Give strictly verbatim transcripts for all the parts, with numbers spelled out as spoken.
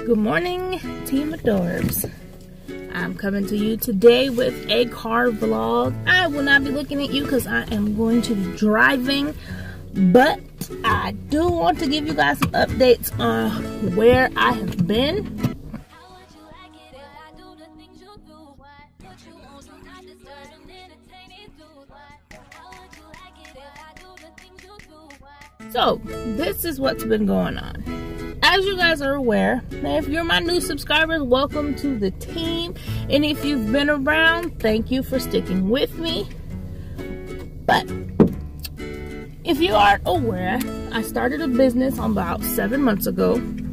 Good morning, Team Adorbs. I'm coming to you today with a car vlog. I will not be looking at you because I am going to be driving, but I do want to give you guys some updates on where I have been. So, this is what's been going on. As you guys are aware, if you're my new subscribers, welcome to the team. And if you've been around, thank you for sticking with me. But if you aren't aware, I started a business about seven months ago.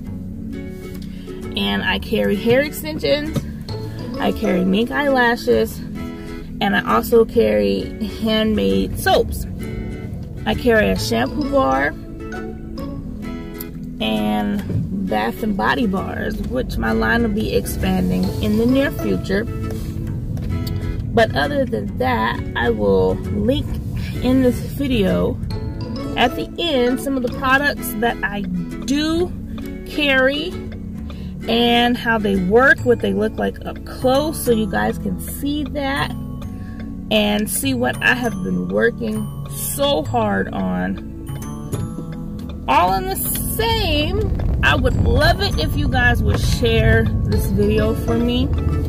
And I carry hair extensions, I carry mink eyelashes, and I also carry handmade soaps. I carry a shampoo bar and bath and body bars, which my line will be expanding in the near future. But other than that, I will link in this video at the end some of the products that I do carry and how they work, what they look like up close, so you guys can see that and see what I have been working so hard on. All in the same, I would love it if you guys would share this video for me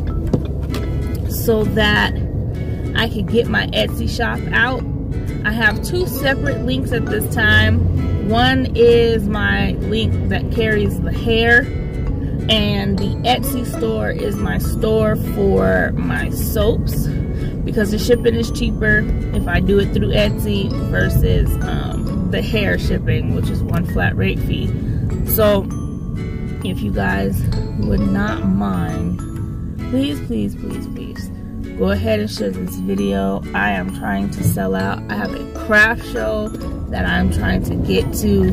so that I can get my Etsy shop out. I have two separate links at this time. One is my link that carries the hair, and the Etsy store is my store for my soaps, because the shipping is cheaper if I do it through Etsy versus um, the hair shipping, which is one flat rate fee. So if you guys would not mind, please, please, please, please, go ahead and share this video. I am trying to sell out. I have a craft show that I'm trying to get to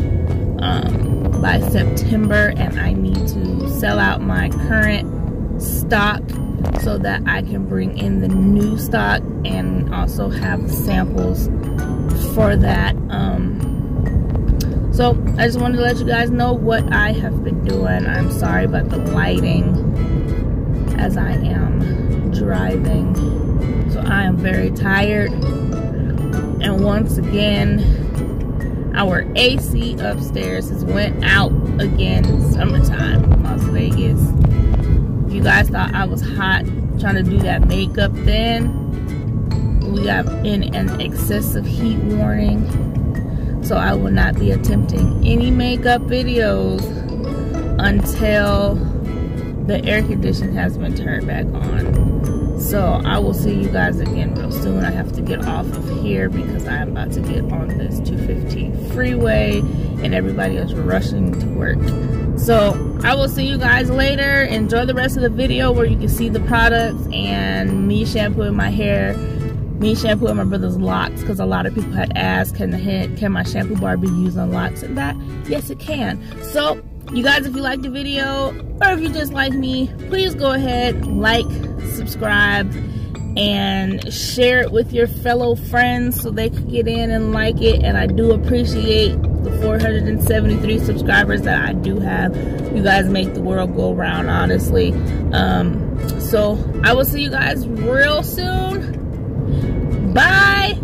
um, by September, and I need to sell out my current stock so that I can bring in the new stock and also have samples for that. Um, so I just wanted to let you guys know what I have been doing. I'm sorry about the lighting as I am driving. So I am very tired. And once again, our A C upstairs has went out again. Summertime, Las Vegas. You guys thought I was hot trying to do that makeup then. We got in an excessive heat warning, so I will not be attempting any makeup videos until the air conditioning has been turned back on. So I will see you guys again real soon. I have to get off of here because I'm about to get on this two fifteen freeway and everybody is rushing to work. So I will see you guys later. Enjoy the rest of the video where you can see the products and me shampooing my hair, me shampooing my brother's locks, because a lot of people had asked, can the head, can my shampoo bar be used on locks? And that, yes it can. So you guys, if you like the video or if you just like me, please go ahead, like, subscribe, and share it with your fellow friends so they can get in and like it. And I do appreciate the four hundred seventy-three subscribers that I do have. You guys make the world go round, honestly. Um, so I will see you guys real soon. Bye.